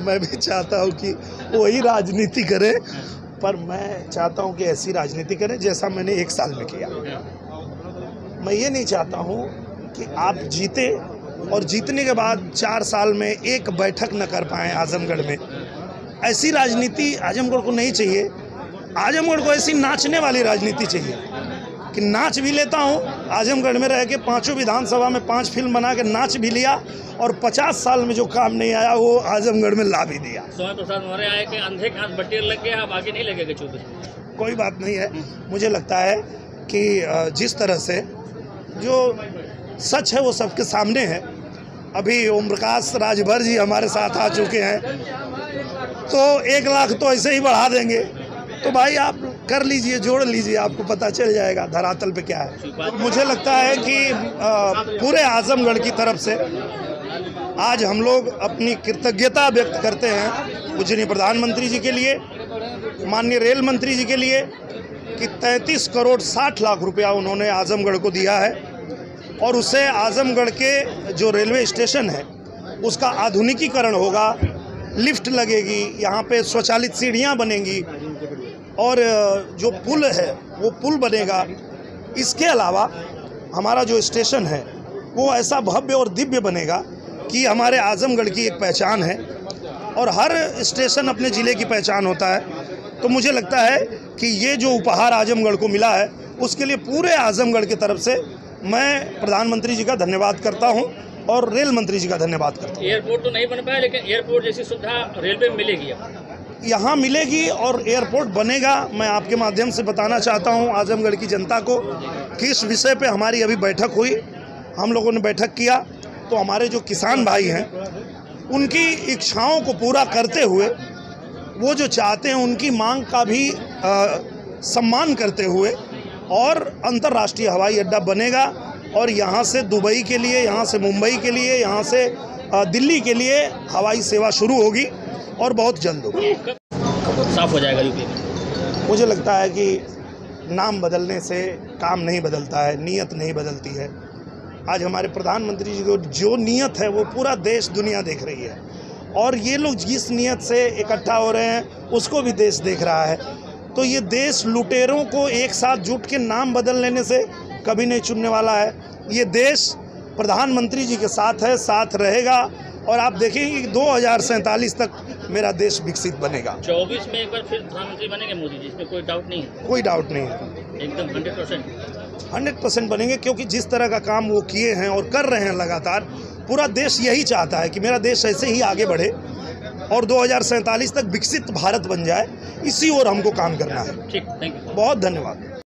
मैं भी चाहता हूँ कि वही राजनीति करें, पर मैं चाहता हूँ कि ऐसी राजनीति करें जैसा मैंने 1 साल में किया। मैं ये नहीं चाहता हूँ कि आप जीते और जीतने के बाद 4 साल में एक बैठक न कर पाएँ आजमगढ़ में। ऐसी राजनीति आजमगढ़ को नहीं चाहिए। आजमगढ़ को ऐसी नाचने वाली राजनीति चाहिए कि नाच भी लेता हूँ, आजमगढ़ में रह के 5 विधानसभा में 5 फिल्म बना के नाच भी लिया, और 50 साल में जो काम नहीं आया वो आजमगढ़ में ला भी दिया। स्वामी प्रसाद मौर्य आए कि अंधे के हाथ बटेर लग गया, अब आगे नहीं लगेगा 24। कोई बात नहीं है। मुझे लगता है कि जिस तरह से जो सच है वो सबके सामने है। अभी ओम प्रकाश राजभर जी हमारे साथ आ चुके हैं, तो 1 लाख तो ऐसे ही बढ़ा देंगे। तो भाई आप कर लीजिए, जोड़ लीजिए, आपको पता चल जाएगा धरातल पे क्या है। मुझे लगता है कि पूरे आजमगढ़ की तरफ से आज हम लोग अपनी कृतज्ञता व्यक्त करते हैं पूजनीय प्रधानमंत्री जी के लिए, माननीय रेल मंत्री जी के लिए, कि 33 करोड़ 60 लाख रुपया उन्होंने आजमगढ़ को दिया है, और उससे आजमगढ़ के जो रेलवे स्टेशन है उसका आधुनिकीकरण होगा, लिफ्ट लगेगी, यहाँ पे स्वचालित सीढ़ियाँ बनेंगी, और जो पुल है वो पुल बनेगा। इसके अलावा हमारा जो स्टेशन है वो ऐसा भव्य और दिव्य बनेगा कि हमारे आजमगढ़ की एक पहचान है, और हर स्टेशन अपने ज़िले की पहचान होता है। तो मुझे लगता है कि ये जो उपहार आजमगढ़ को मिला है उसके लिए पूरे आजमगढ़ की तरफ से मैं प्रधानमंत्री जी का धन्यवाद करता हूँ और रेल मंत्री जी का धन्यवाद करता हूँ। एयरपोर्ट तो नहीं बन पाया, लेकिन एयरपोर्ट जैसी सुविधा रेलवे में मिलेगी, यहाँ मिलेगी और एयरपोर्ट बनेगा। मैं आपके माध्यम से बताना चाहता हूँ आजमगढ़ की जनता को कि इस विषय पे हमारी अभी बैठक हुई, हम लोगों ने बैठक किया, तो हमारे जो किसान भाई हैं उनकी इच्छाओं को पूरा करते हुए, वो जो चाहते हैं उनकी मांग का भी सम्मान करते हुए, और अंतर्राष्ट्रीय हवाई अड्डा बनेगा, और यहाँ से दुबई के लिए, यहाँ से मुंबई के लिए, यहाँ से दिल्ली के लिए हवाई सेवा शुरू होगी, और बहुत जल्द होगी। साफ हो जाएगा यूपी में। मुझे लगता है कि नाम बदलने से काम नहीं बदलता है, नीयत नहीं बदलती है। आज हमारे प्रधानमंत्री जी को जो नीयत है वो पूरा देश दुनिया देख रही है, और ये लोग जिस नीयत से इकट्ठा हो रहे हैं उसको भी देश देख रहा है। तो ये देश लुटेरों को एक साथ जुट के नाम बदल लेने से कभी नहीं चुनने वाला है। ये देश प्रधानमंत्री जी के साथ है, साथ रहेगा, और आप देखेंगे कि 2047 तक मेरा देश विकसित बनेगा। 24 में एक बार फिर प्रधानमंत्री बनेंगे मोदी जी, इसमें कोई डाउट नहीं है? कोई डाउट नहीं है, एकदम 100% बनेंगे, क्योंकि जिस तरह का काम वो किए हैं और कर रहे हैं लगातार, पूरा देश यही चाहता है कि मेरा देश ऐसे ही आगे बढ़े और 2047 तक विकसित भारत बन जाए। इसी ओर हमको काम करना है। ठीक, थैंक यू। बहुत धन्यवाद।